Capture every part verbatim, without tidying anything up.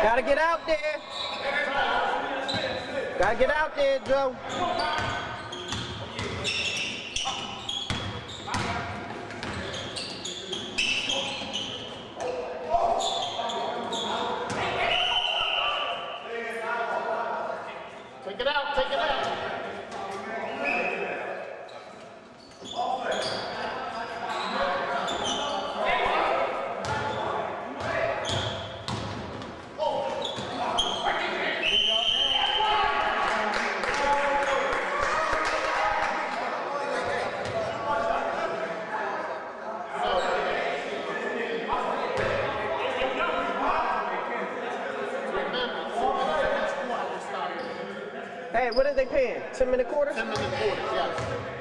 Gotta get out there. Gotta get out there, Joe. Take it out, take it out. Hey, what are they paying? Ten minute quarters? Ten minute quarters, yes.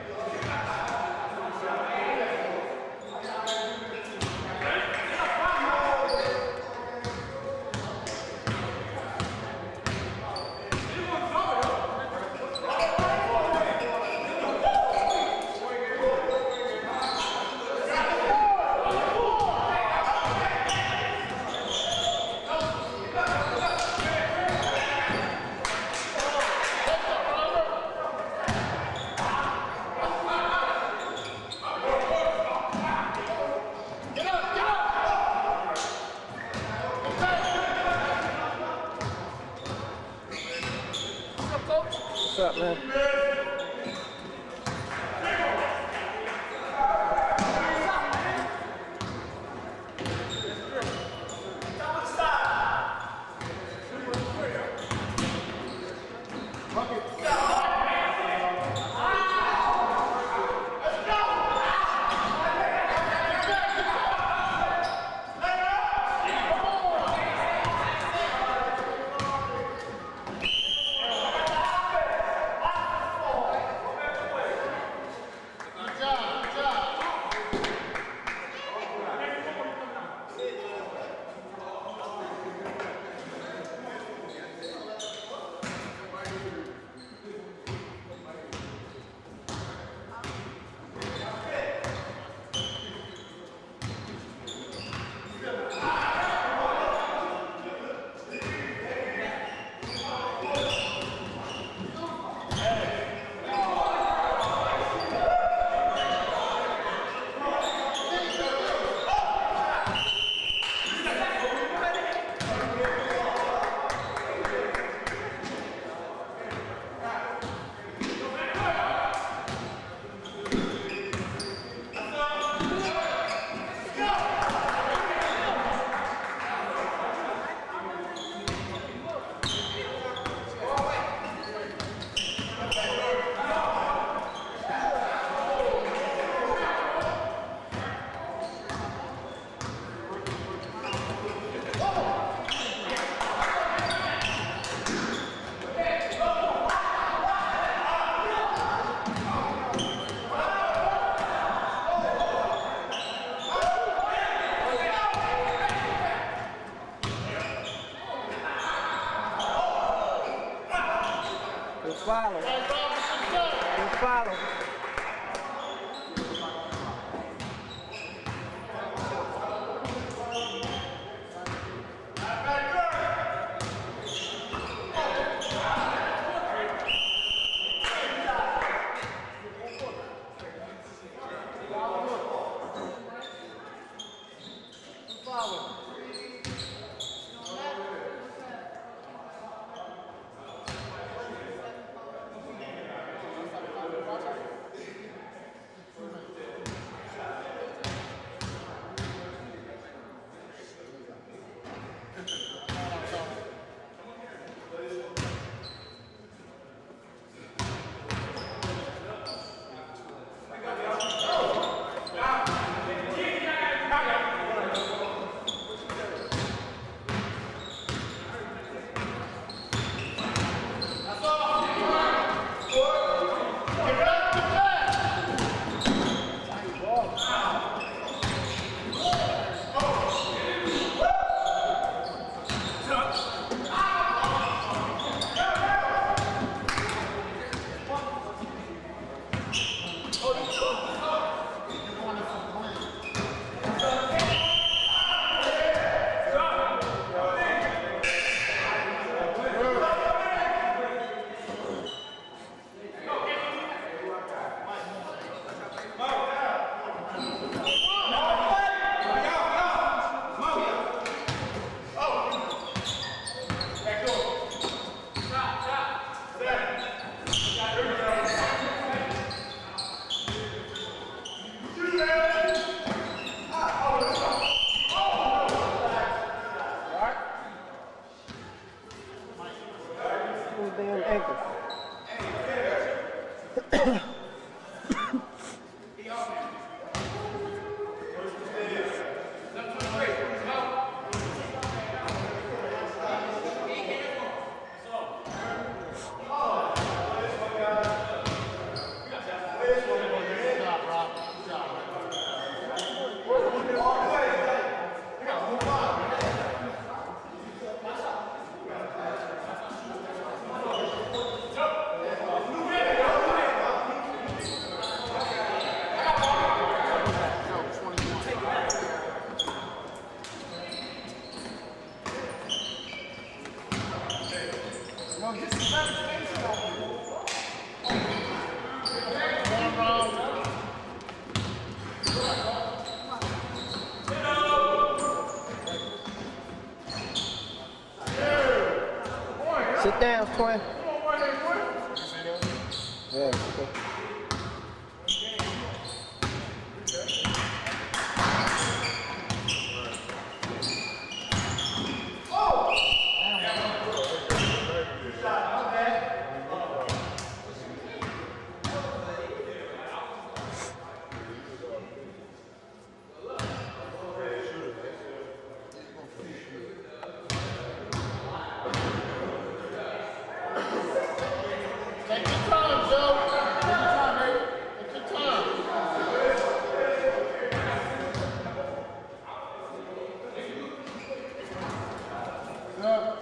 What's up, man? Good follow. Good follow. Follow. damn ankles. Sit down, Twin. Yeah, okay. Take your time, Joe. Take your time, baby. Take your time. Good.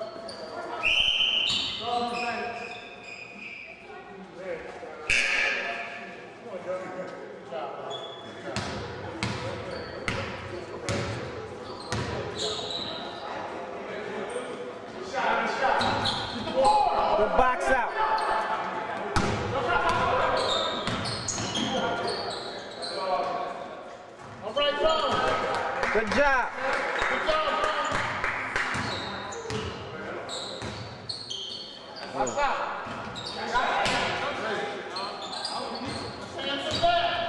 Good box out. All right, John. Good job. Good job, John. Box out. Hands are back.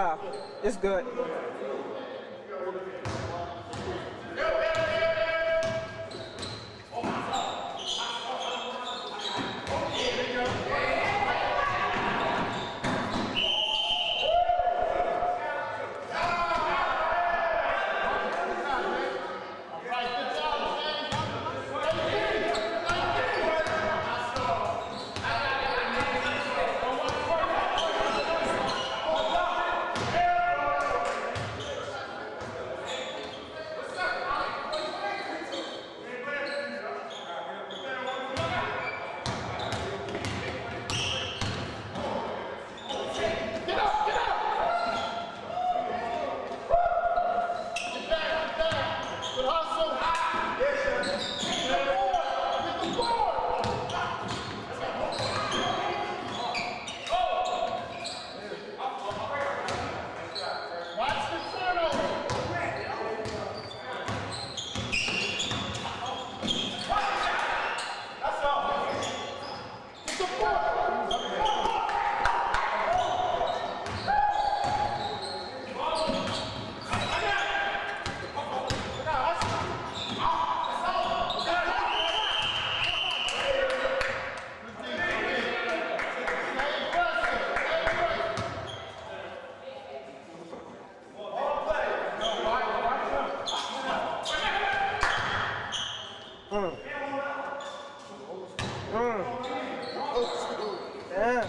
job. It's good. Mm. Mm. Yeah.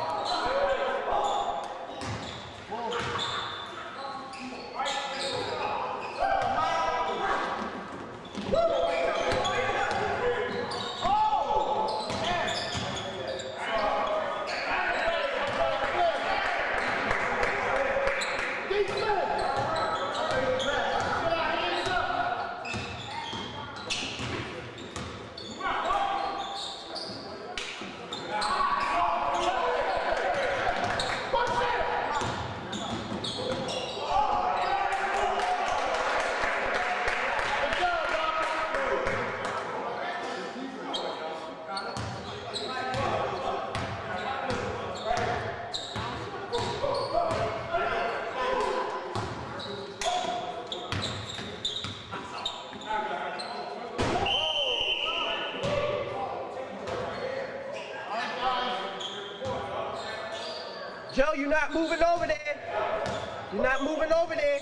Joe, you're not moving over there. You're not moving over there.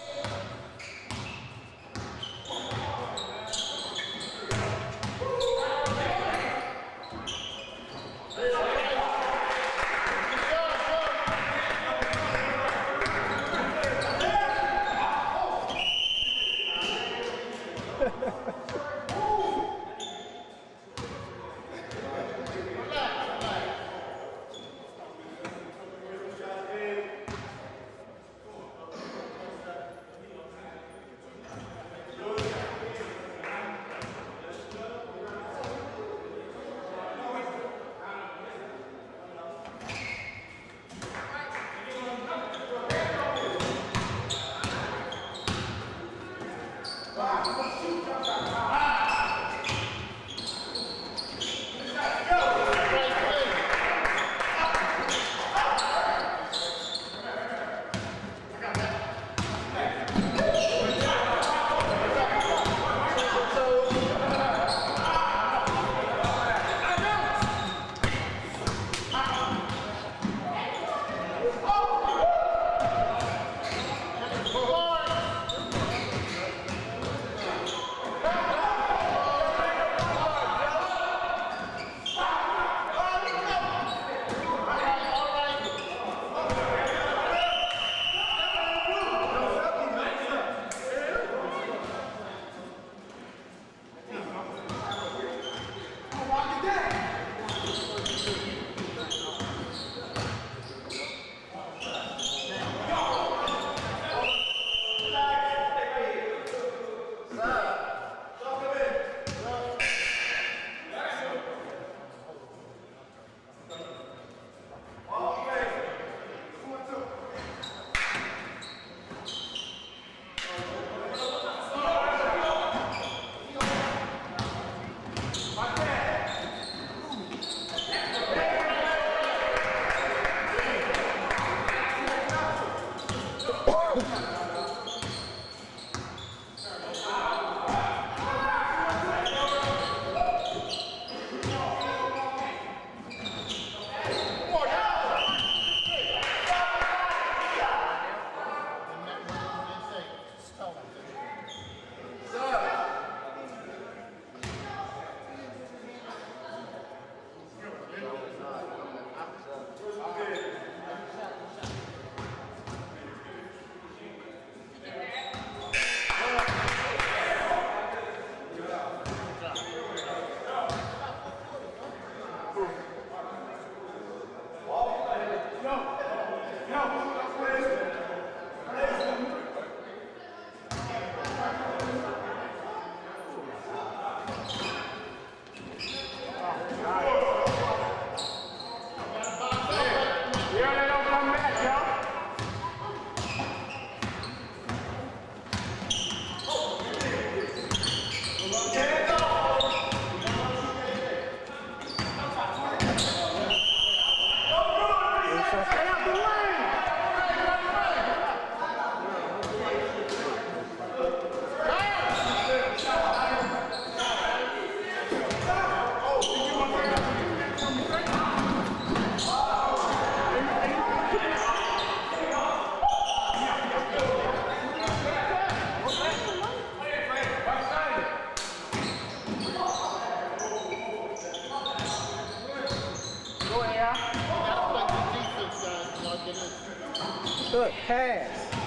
Good pass.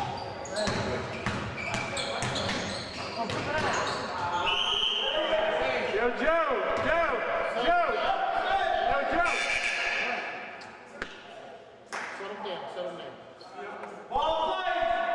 Yo, Joe, Joe, Joe, yo, Joe. Set him down, set him down. Ball play.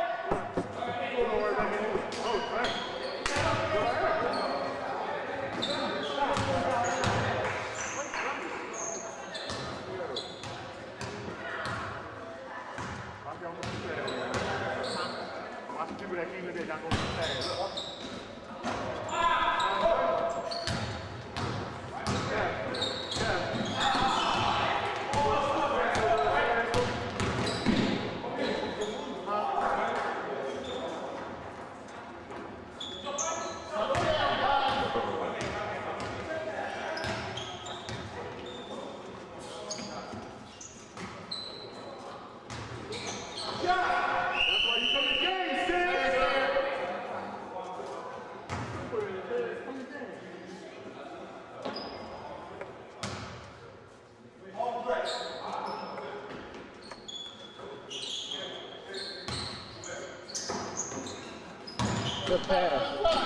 Good pass.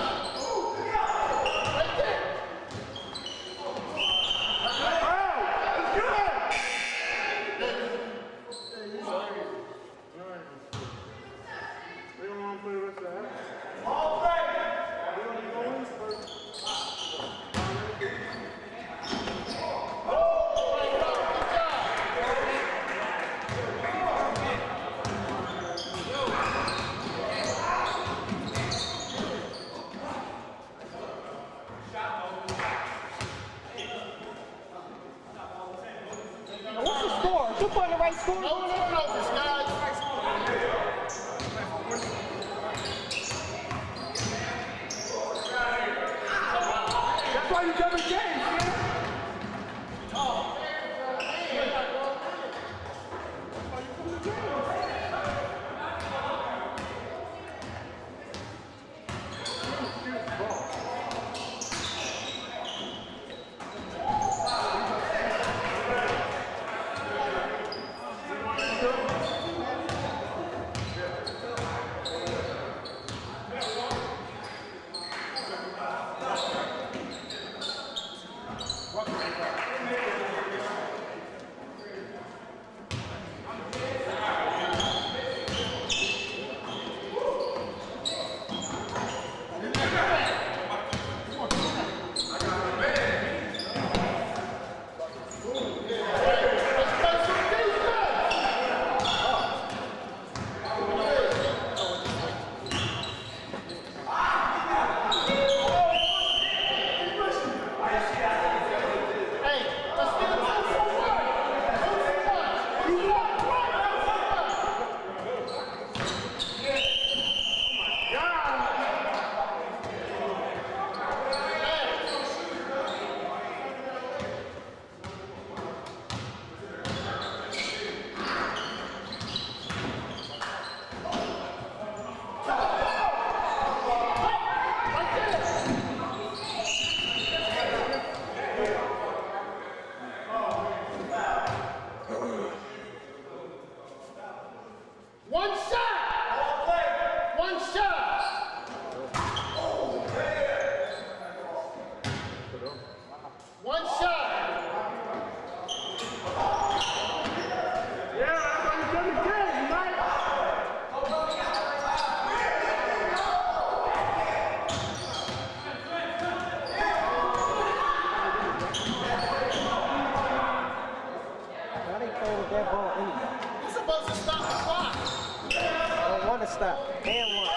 What's the score? You putting the right score? No turnovers, guys. That's why you jumping games, man. a stop. And one.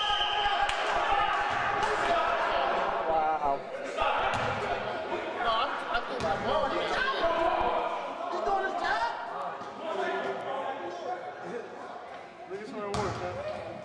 Wow. No, I'm, I think I'm going here. He's doing his job. Look at some of the work, man.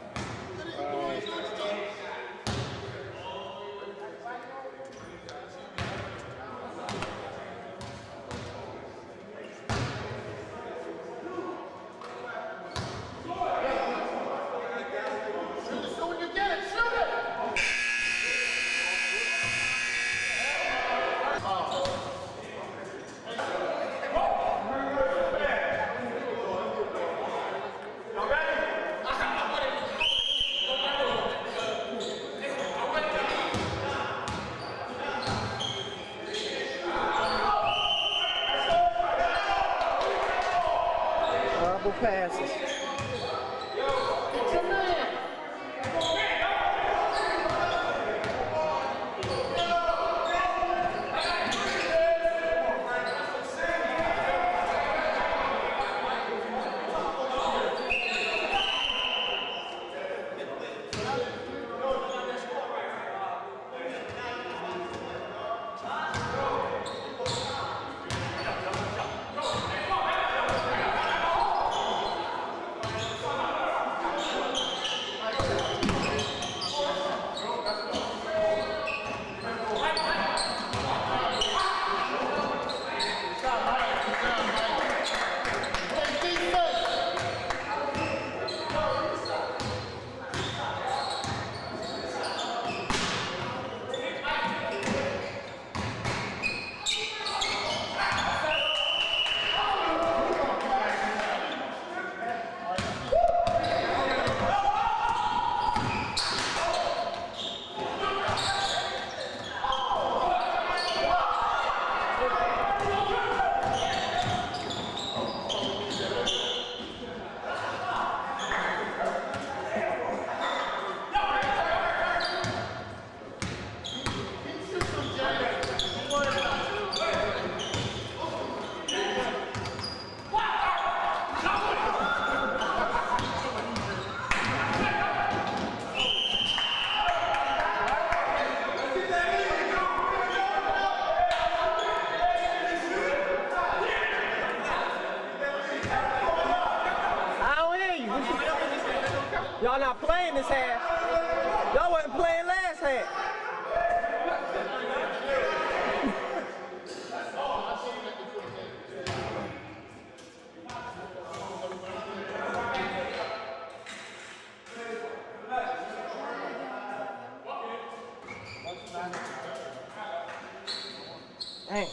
Double passes. Y'all not playing this half. Y'all wasn't playing last half. Dang.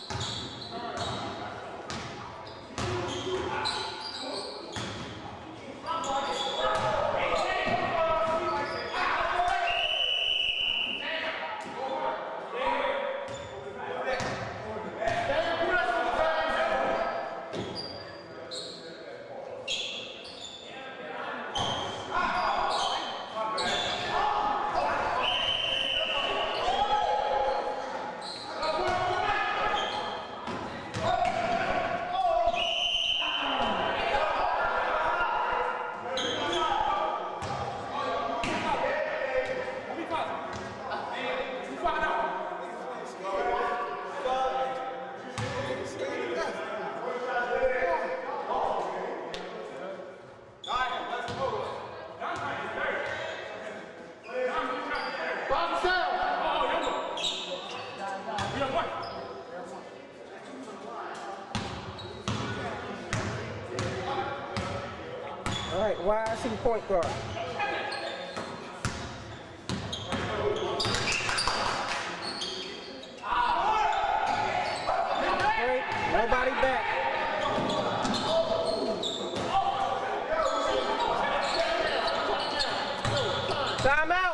All right, wide to the point guard. Great, nobody back. Time out.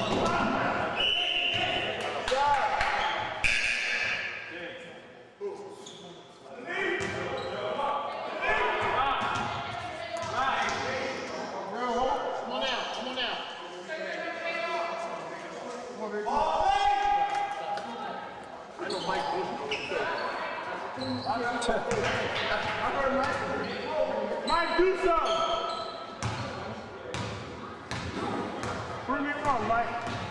Mike, do something. Bring it on, Mike.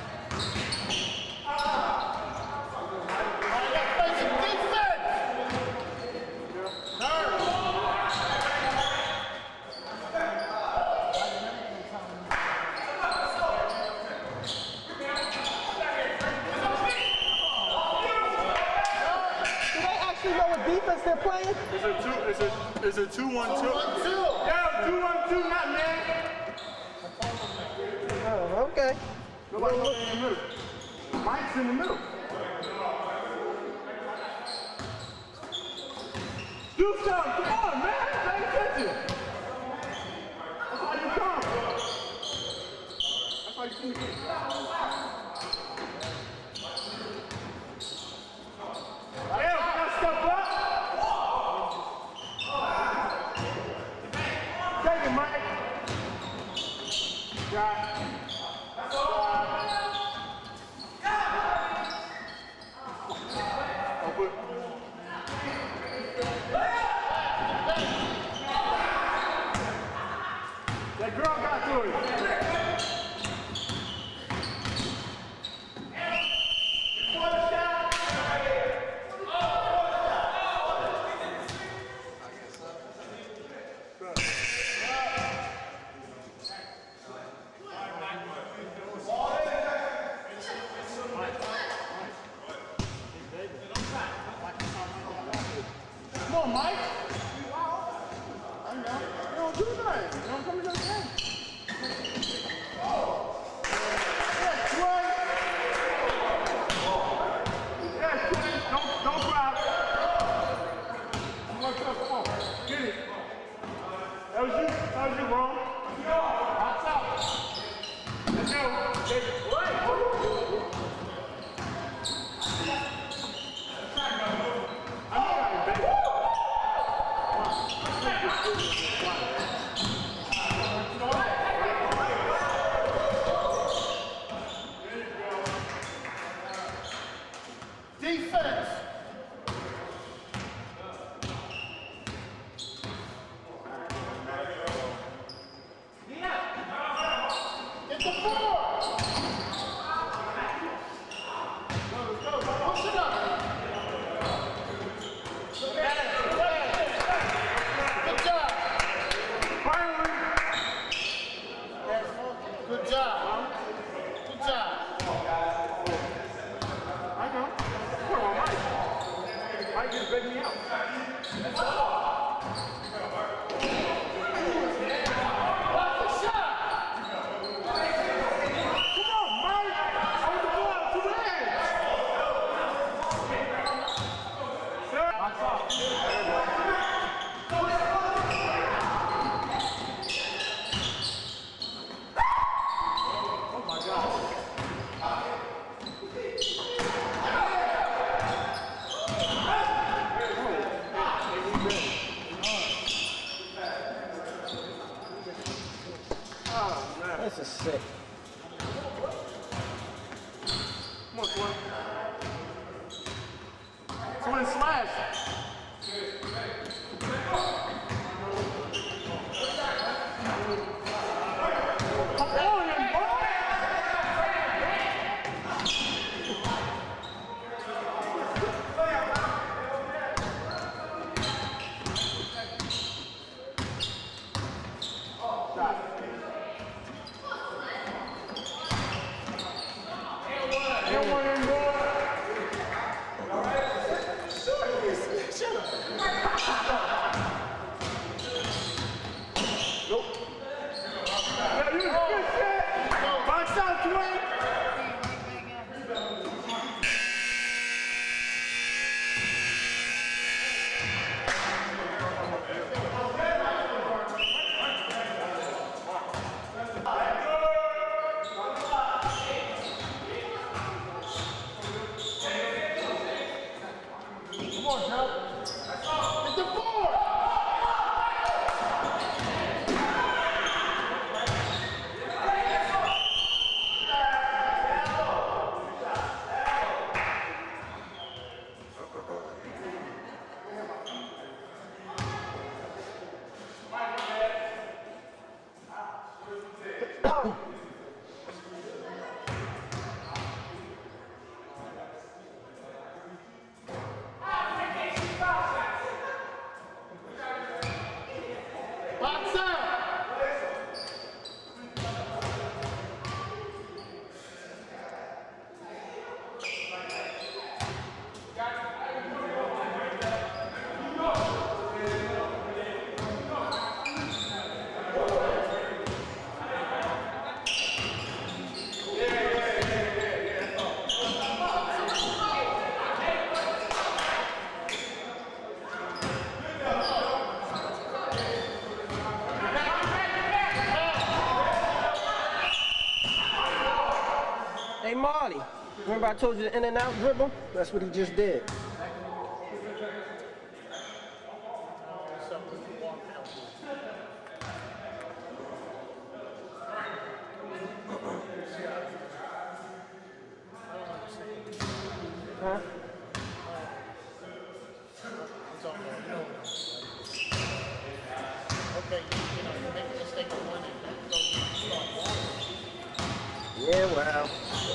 Defense they're playing? It's a two, it's a, it's a two one two. Yeah, two one two, not man. Oh, okay. Nobody in the middle. Mike's in the middle. Do something, come on, man. Pay attention. That's how you come. That's how you communicate. Yeah, we gotta step up. Take it, Mike. Got it. That girl got to it. Come on, Mike. I know. You don't do that. You don't come to the game. Yeah, Troy. Yeah, Troy. Don't, don't cry. Come on, come on. Get it. That was you. That was you, bro. Box out. Let's go. Take it. Defense. Get the ball. Go, go, go. Push it up. Good job. Finally. Good job. Good job. I know. Come on, Mike. Mike just begged me out. Block the shot. Come on, Mike. I want the ball to the edge. Box out. Oh my God. This is sick. Come on, Swin. Swin slash. Come on, young boy. Hey Marty, remember I told you the in and out dribble? That's what he just did. Huh? Okay, you know, you make a mistake of winning, so you start walking. Yeah, well.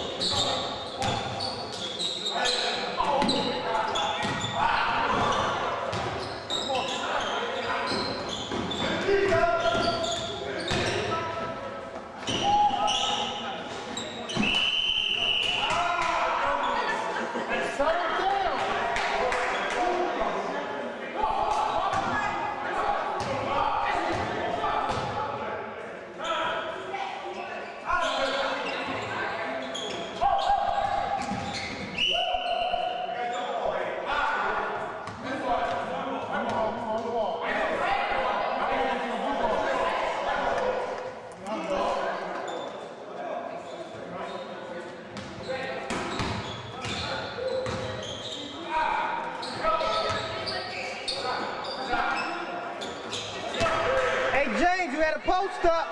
Hey James, you had a post up.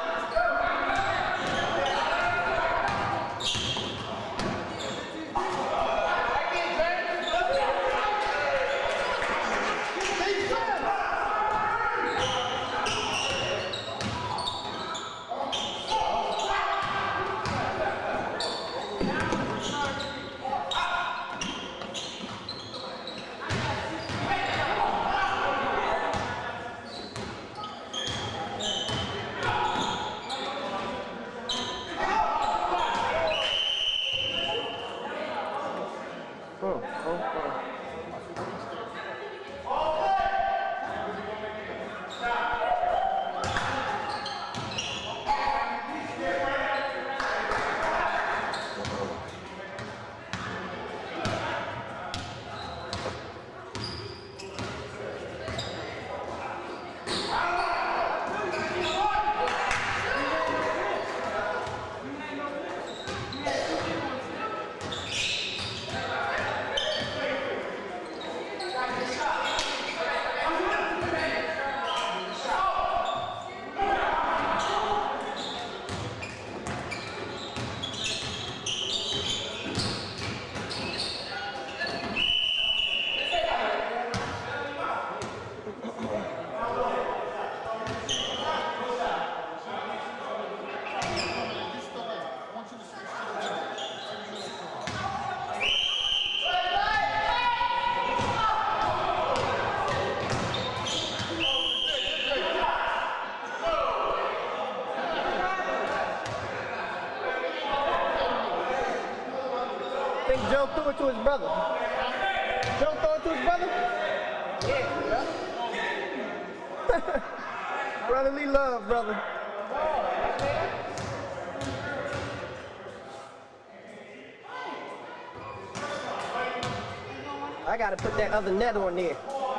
Oh, oh, oh. I think Joe threw it to his brother. Joe threw it to his brother? Yeah. Brotherly love, brother. I gotta put that other net on there.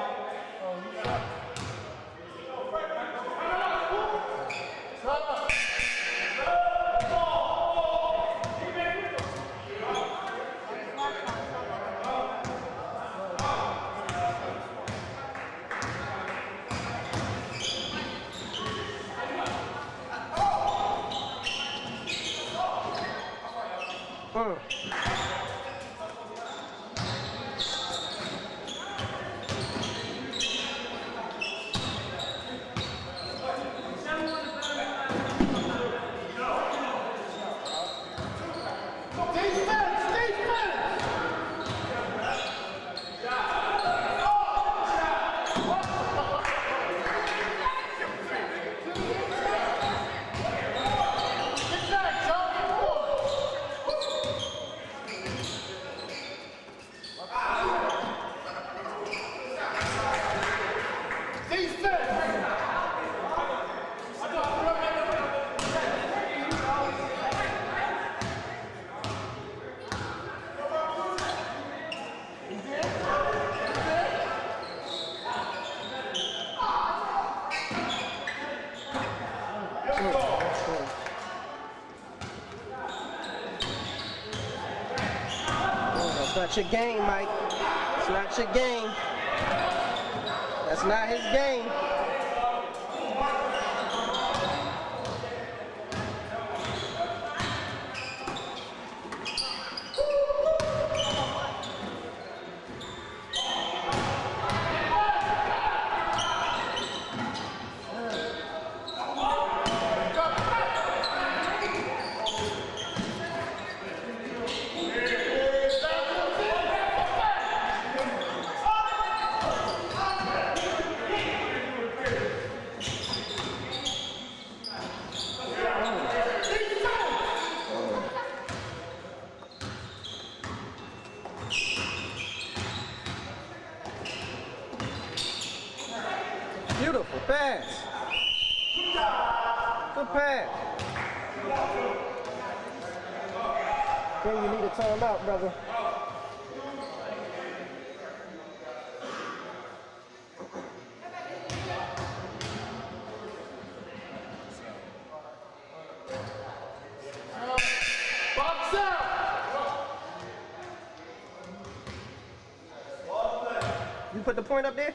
Mm. not your game, Mike. It's not your game. That's not his game. Beautiful pass. Good pass. Then you need a timeout, brother. Box out. You put the point up there?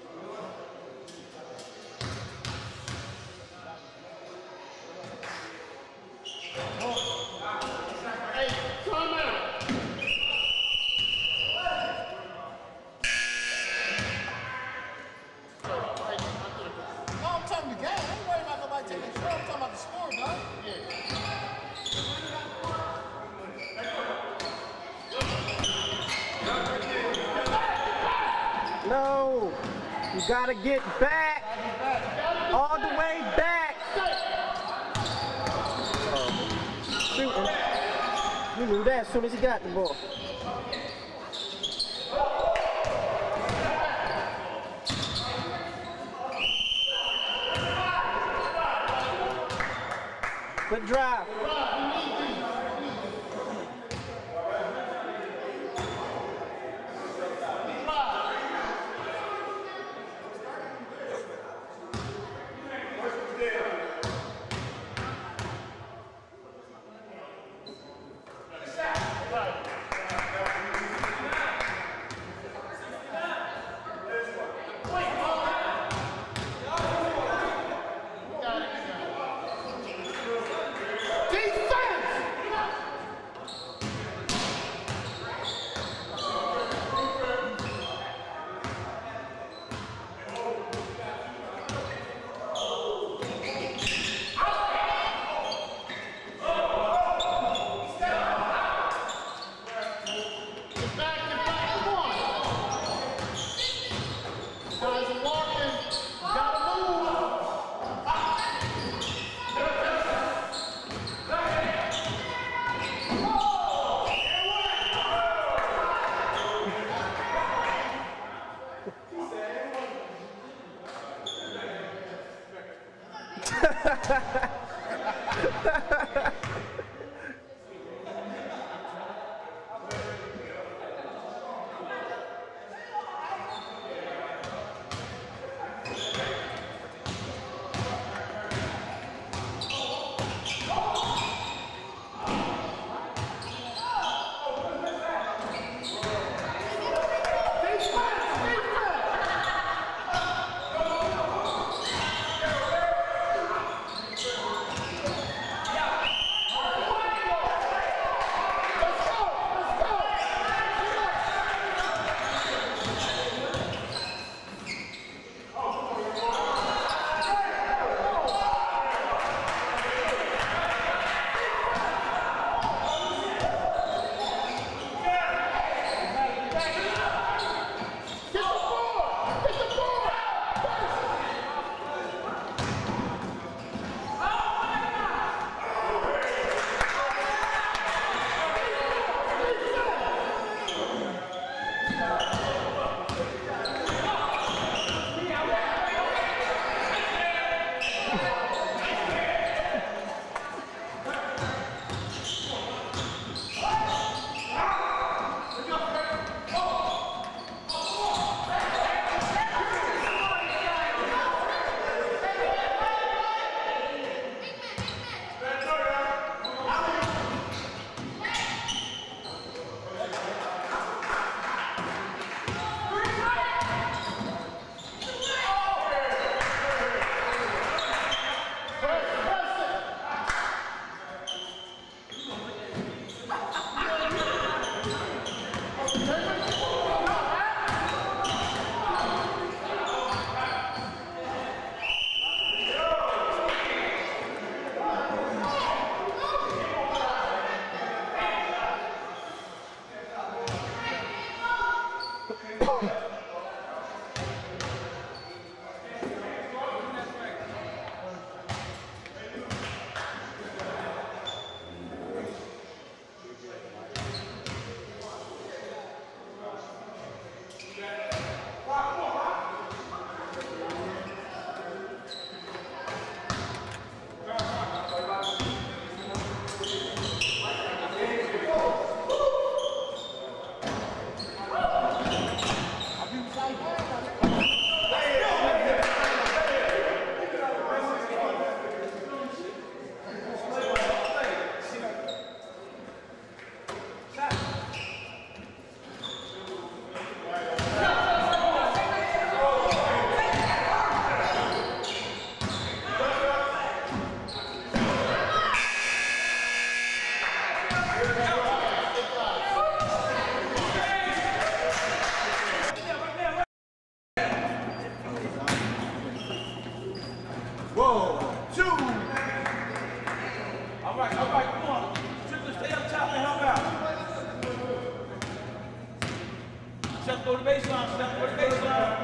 No, you gotta get back, all the way back. Oh, shooting. You knew that as soon as he got the ball. Good drive. Defense! Whoa, two. All right, all right, come on. Triple, stay up top and help out. Step go to the baseline, step go to the baseline.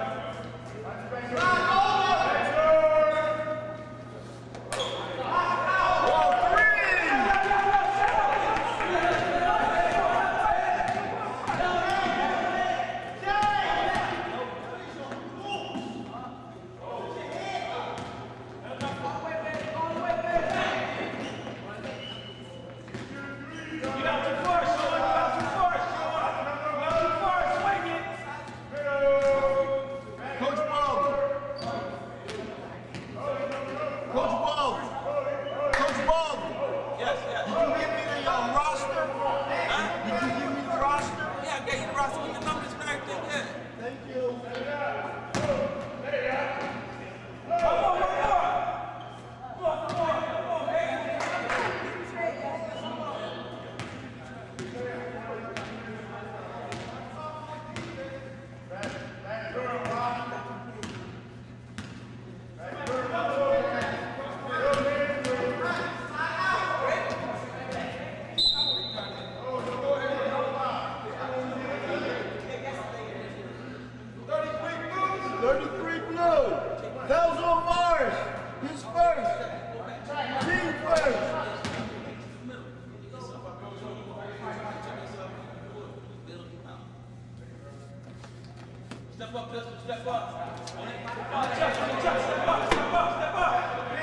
thirty-three blue. Those on Mars. He's first. Team first. Step up, Justin, step up. Justin, Justin, step up, step up, step up.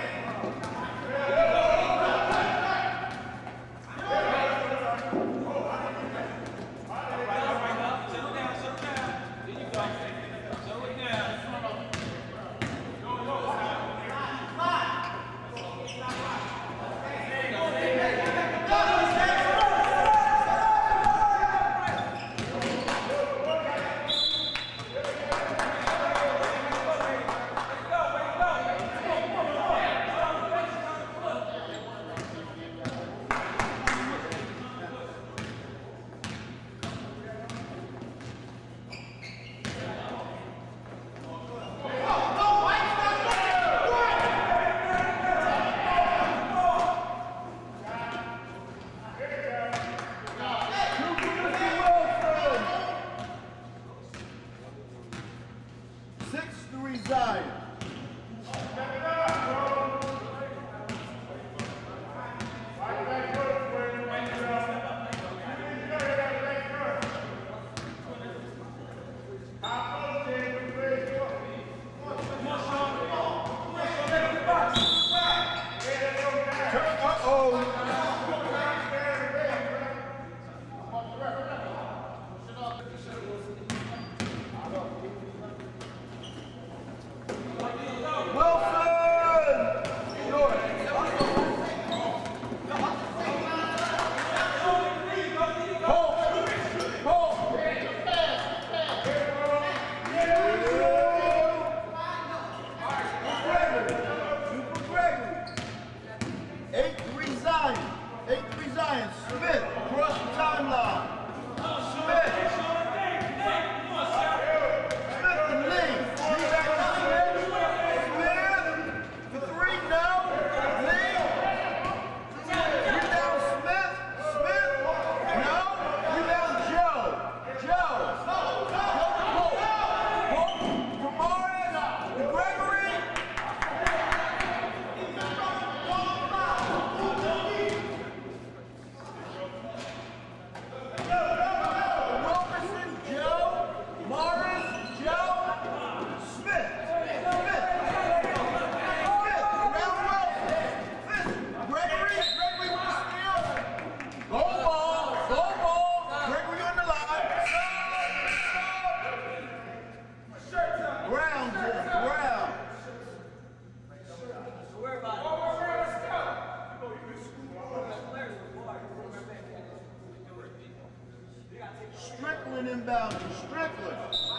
Strickland inbound. Strickland.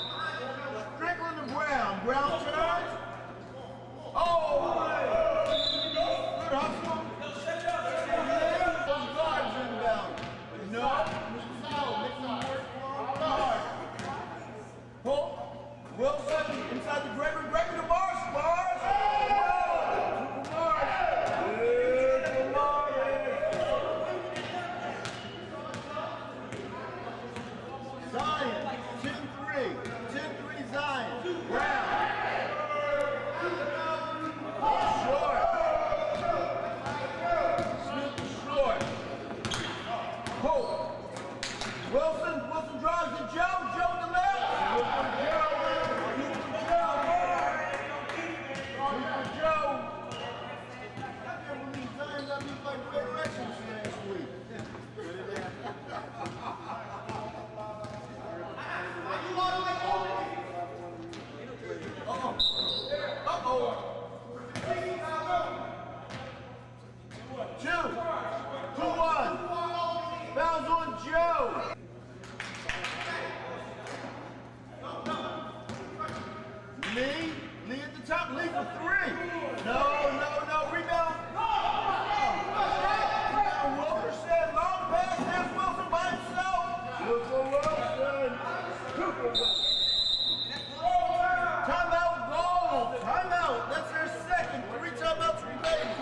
Strickland to Brown. Brown turns. Oh! Good hustle. Those guards inbound. three. No, no, no. Rebound. Rebound. Wilkerson. Long pass. There's Wilson by himself. Look for Wilson. Timeout. Goal. Timeout. That's their second. Three timeouts remaining.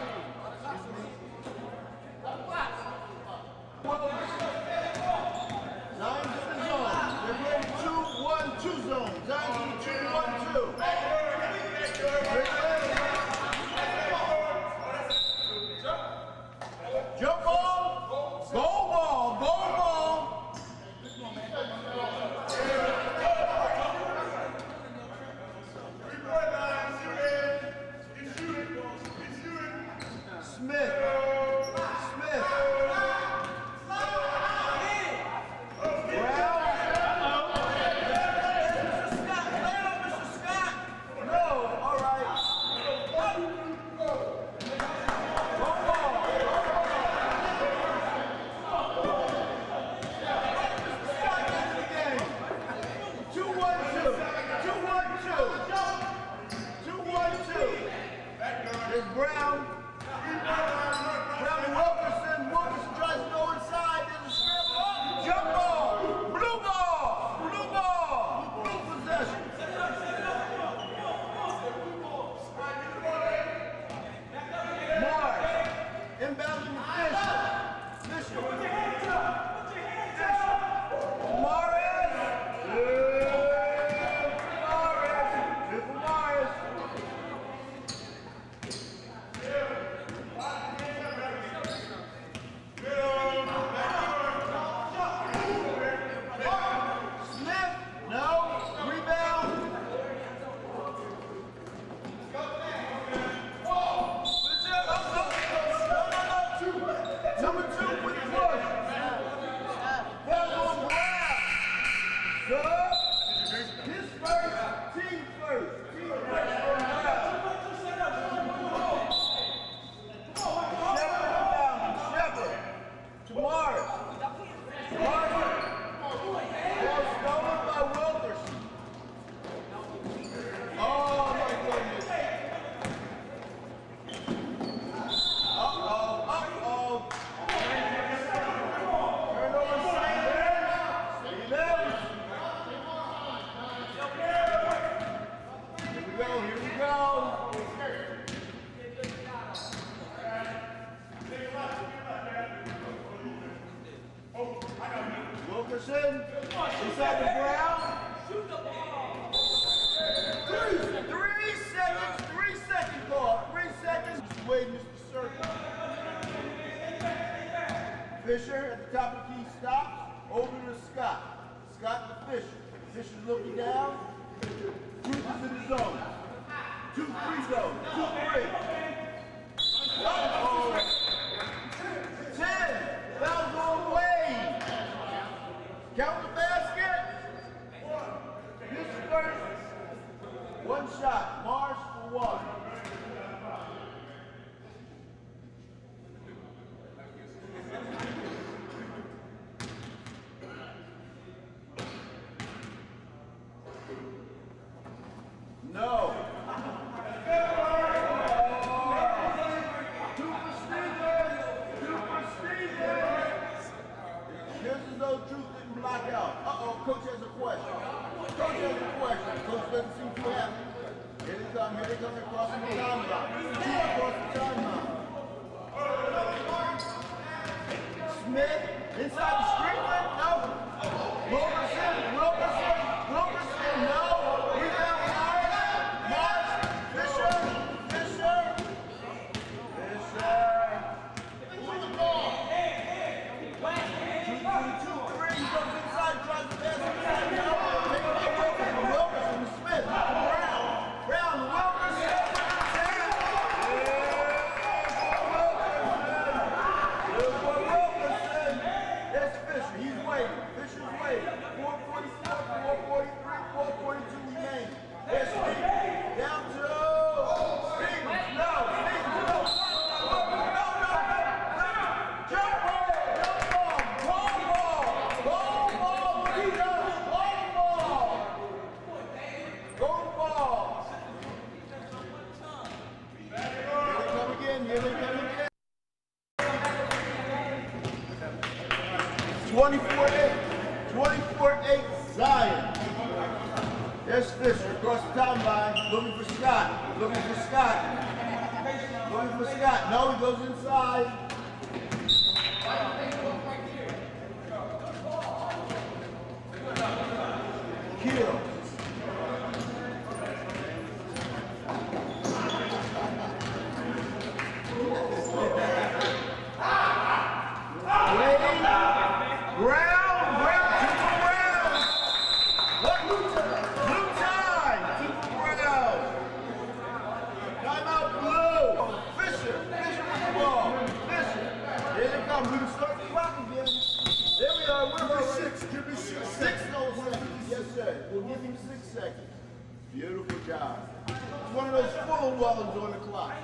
Giants in the zone. They're playing two one two zone. Giants in the two one two. Jump ball. Goal ball. Goal ball. Smith. Smith. There's Brown. Brown and Wilkerson. Wilkerson tries to go inside. There's a scramble. Jump ball. Blue ball. Blue ball. Blue possession. Mars. Inbounding Fisher. Fisher. Fisher. Morris. Yeah. Morris. Triple Morris. Wilkerson, inside the ground. Three, three seconds, three second call, three seconds. Wait, Mister Circle. Fisher at the top of the key stops, over to Scott. Scott to Fisher. Fisher's looking down. Cruz is in the zone. Two, three zone, two, three. Uh-oh. Ten, fouls on Wade. Count the basket. This first. One shot. Mars for one. No. Two for Stevens. Two for Stevens. Here's the no truth didn't block out. Uh-oh, coach has a question. Coach has a question. Coach doesn't seem too happy. Here they come. Here they come across the timeline. Two across the timeline. Smith inside the screen. No. Wilkerson. Wilkerson. Wilkerson. No. Rebound. Mars. Fisher. Fisher. Fisher. Who's the ball? Two, two, two, three. He goes inside. Tries to pass inside. No. Take it by Wilkerson. Wilkerson to Smith. Brown. Brown. Wilkerson. Look for Wilkerson. That's Fisher. He's twenty-four eight. twenty-four eight, Zion. There's Fisher across the timeline, looking for Scott. Looking for Scott. Looking for Scott. No, he goes inside. Kill. We'll give him six seconds. Beautiful job. It's one of those full wallets on the clock.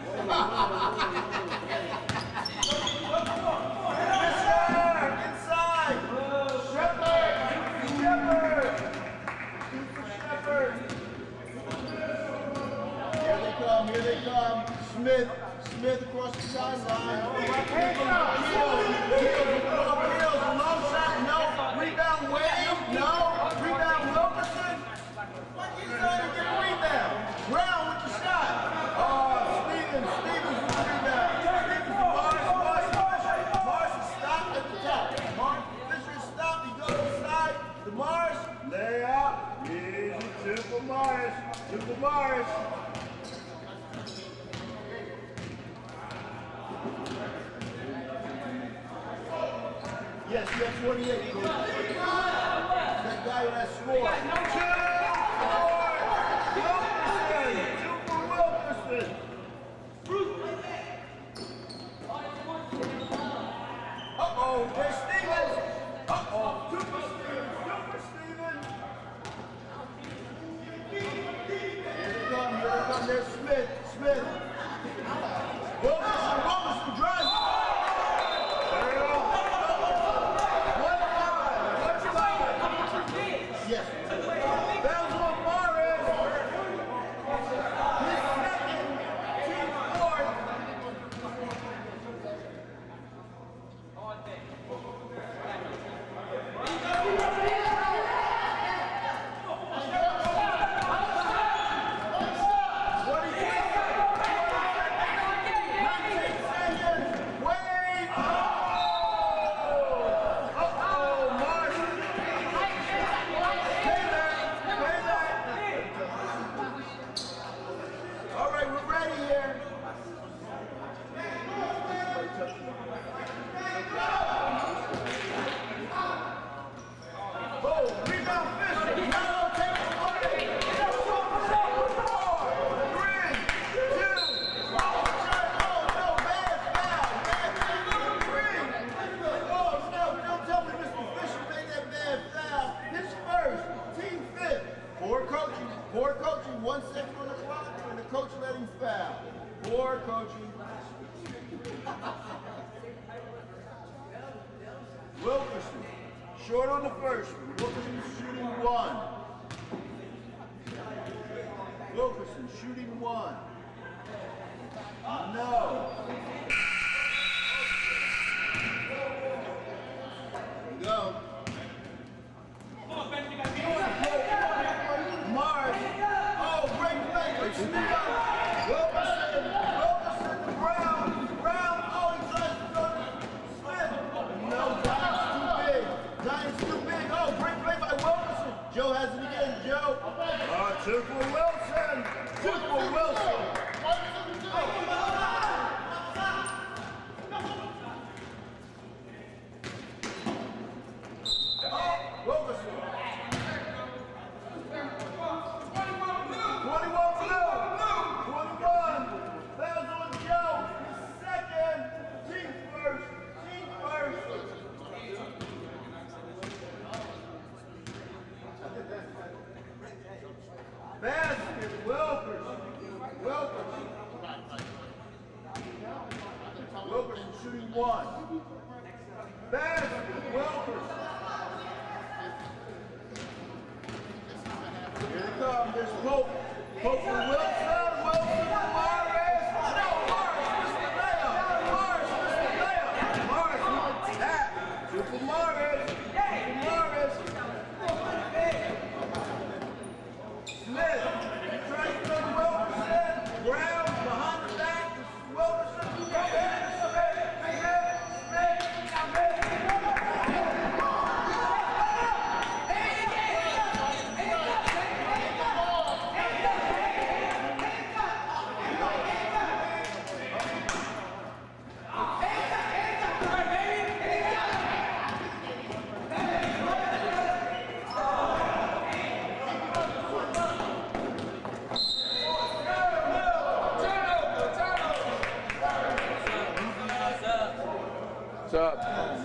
Fisher! Inside! Shepherd! Shepherd! Shepherd! Here they come, here they come. Smith. Smith across the sideline. Heels, heels, heels, a long shot, no. Rebound, Wade, no. Rebound, Wilkerson. He's trying to get a rebound. Brown with the shot. Oh, Stevens, Stevens with the rebound. Stevens to Morris, Morris, Morris. Morris is stopped at the top. Morris, Fisher is stopped. He goes inside to Morris. Layup. Easy, two for Morris. Two for Morris. Yes, you have twenty-eight, Coach. That guy with that score. Two for Wilkerson. Two for Wilkerson. Uh-oh, there's Stevens. Uh-oh, two for Stevens. Two for Stevens. Here they come, here they come. There's Smith. Smith. Wilkerson, Wilkerson drives. Yes. Bounce on Morris. His second, team fourth. nineteen seconds. Wait. All right, we're ready here. Oh, rebound Fisher. No, take it away. Four, three, two, oh, no, bad foul. Bad foul. Three. Oh, no, don't tell me Mister Fisher made that bad foul. His first, team fifth. Poor coaching. Poor coaching. One second on the clock, and the coach let him foul. Poor coaching. Wilkerson, short on the first one. Wilkerson shooting one. Wilkerson shooting one. No. There we go. Mars. Oh, great play. Good steal. Wilkerson. Wilkerson to Brown. Brown. Oh, he tries to go to Smith. No, Giants too big. Giants too big. Oh, great play by Wilkerson. Joe has it again. Joe. Oh, two for Wilson. Two for Wilson. Wilkerson. twenty-one blue. twenty-one. Fouls on Joe. Second. Team first. Team first. Basket. Wilkerson. Wilkerson. Wilkerson shooting one. Basket. Wilkerson. Here they come. There's Pope. Pope for Wilson. Wilson for Morris. No, Morris missed the layup. Morris missed the layup. Morris with the tap. Two for Morris.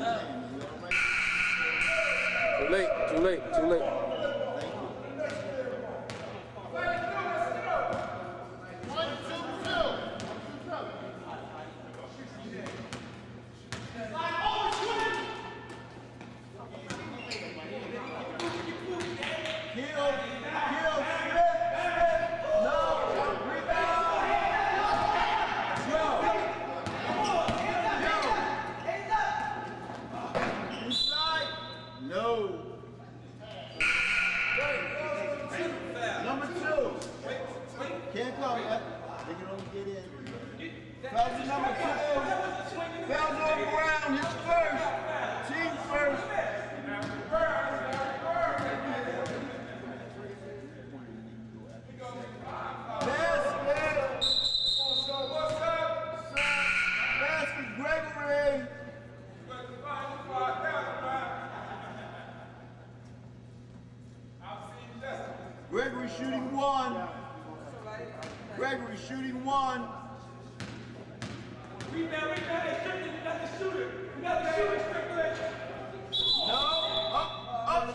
Too late, too late, too late. Gregory shooting one. Gregory shooting one. Rebound, rebound, hey, Strickland, you got the shooter. You got the shooter, Strickland. No, up, up.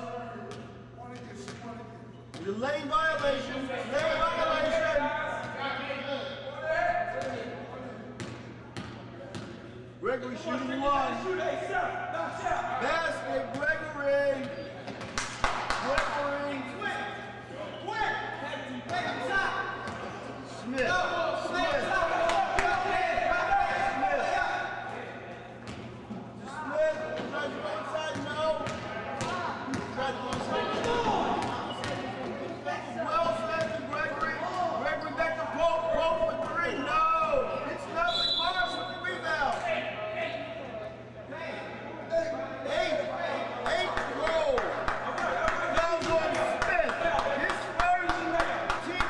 The lane violation, lane violation. Gregory shooting one. Basket, Gregory. Gregory. Smith. Smith. Smith. Smith. Try to go inside. No. Try to go inside. Well said to Gregory. Gregory back to Pope. Pope for three. No. It's nothing. Morris with the rebound. Eight. Eight goal. Fouls on Smith. His first team.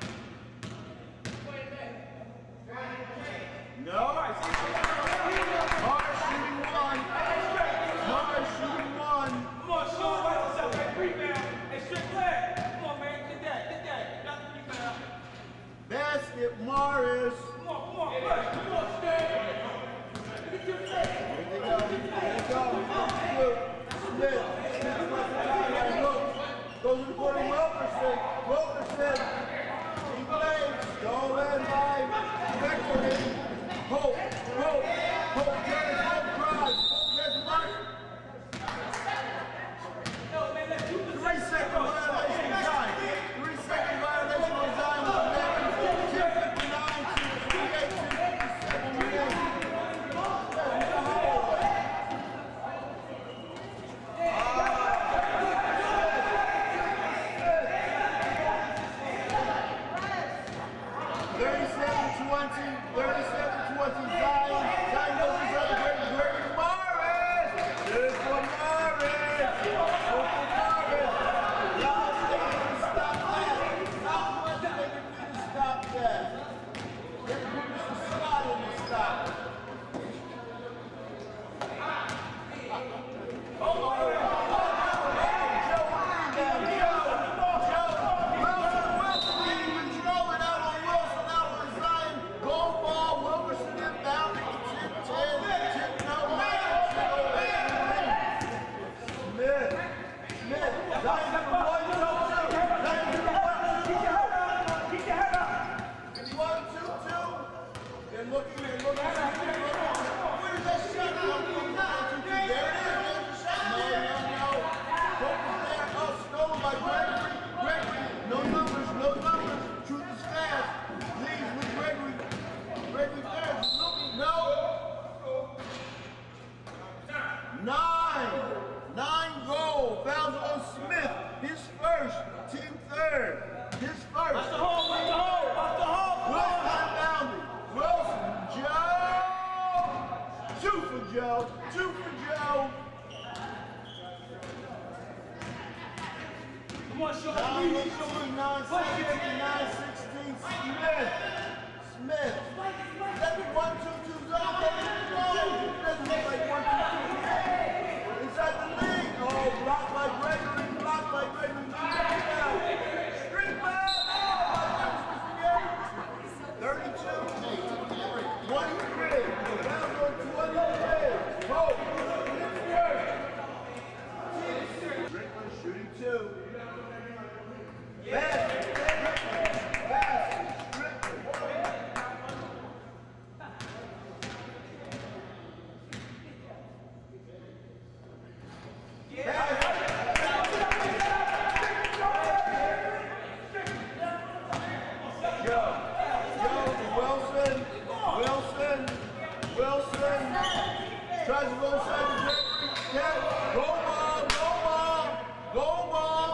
No. Morris shooting one. Morris shooting one. Come on, show him right yourself, hey, rebound. Hey, Strickland. Come on, man, get that, get that. Got the rebound. Basket, Morris. Come on, come on, push. Come on, Stan. Get your leg. There they go. There they go. Smith. Smith. Smith. Look. Goes to the corner. Wilkerson. Wilkerson. He plays. Stolen by Gregory. Hope. Hope. Hope. Dennis. Hope drives. Hope gets back. No, man, let's do this. Three second violation time. Three second violation on Zion. ten fifty-nine to twenty-eight to fifty-seven. thirty-seven twenty, thirty-seven twenty, Zion. Zion goes inside the Gregory. Gregory Morris. Good for Morris. Good for Morris. Y'all think you can stop that? How much do they think you can stop that? Get Mister Scott in the stop. Oh, oh, oh, oh, Joe, rebound. Joe, Joe, Wilson, Wilson, he can control it out on Wilson, out on Zion. Goal ball, Wilkerson inbounding. Tip, ten, tip, no, nine, Smith, Smith, Zion to the one, two, two. Zion to the one, two, two. Keep your head up. One, two, two. They're looking, they're looking, they're looking. Where is that shot? One, two, two. There it is. There's the shot. No, no, no. Hope is there. Oh, stolen by Gregory. Gregory. No numbers, no numbers. Truth is fast. Leaves with Gregory. Gregory third. Looking. No. Nine. Nine goal. Fouls on Smith. His first. Team third. His first. Watch the hole, watch the hole, watch the hole. Wilson inbounded. Wilson. Joe. Two for Joe. Two for Joe. Come on, show nine me. eighteen, nine seventeen, nine sixteen, Smith. Smith. That's the one, two, two zone. Doesn't look like one, two, two. Inside the league. Oh, blocked by Gregory. Blocked by Gregory. Street foul. thirty-two. twenty-three. Round on twenty-three. Hope. Go ball, go ball, go ball.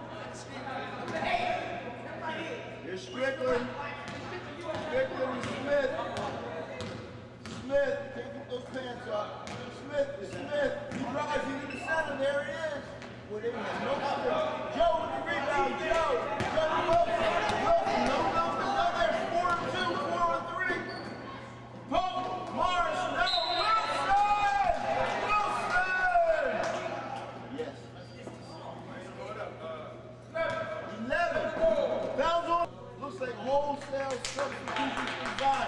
Here's Strickland. Strickland and Smith. Smith, take those pants up. Smith, Smith, he drives into the center. There he is. Well, they have no cover. Joe with the rebound. Joe. Joe Wilson. Wilson. No, no, no, no. There's four and two, four and three. Pope, Morris, no. Wilson! Wilson! Yes. eleven. Fouls on. Looks like wholesale substitution design.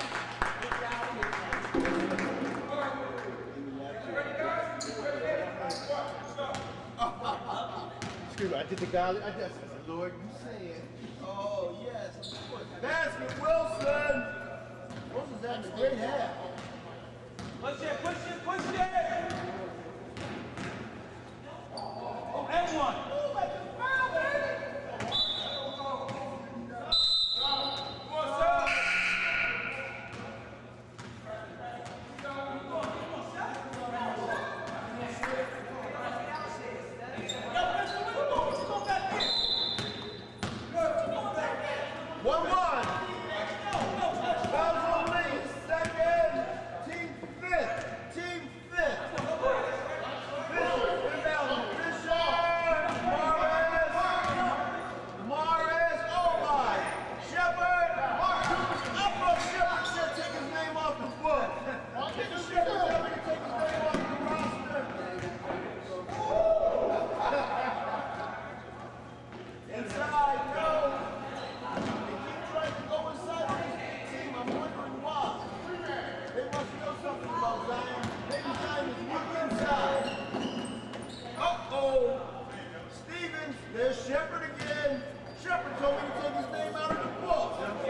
Excuse me, I did the guy, I just, I said, Lord, you say it. Oh, yes. Basket, Wilson. Wilson's having a great half. Push it, push it, push it! Oh, and one. one one. Fouls on me. Second. Team fifth. Team fifth. Fisher. Inbound. Fisher. Morris. Morris. Oh my. Shepard. Up on Shepard. Should take his name off the book. Shepard should take his name off the roster. Inside. No. Uh-oh. Stevens, there's Shepard again. Shepard told me to take his name out of the book.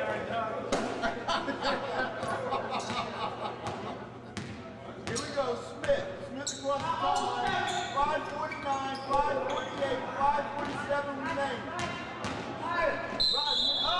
Here we go, Smith. Smith across the goal line. five forty-nine, five forty-eight, five forty-seven remaining. Smith, Rodman. Oh,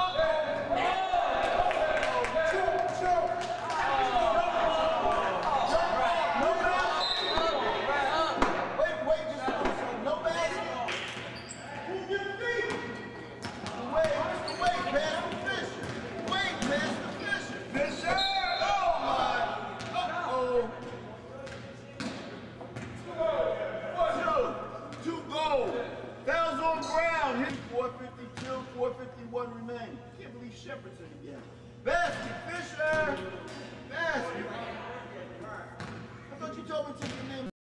four fifty-two, four fifty-one remaining. Can't believe Shepard's in again. Basket, Fisher! Basket!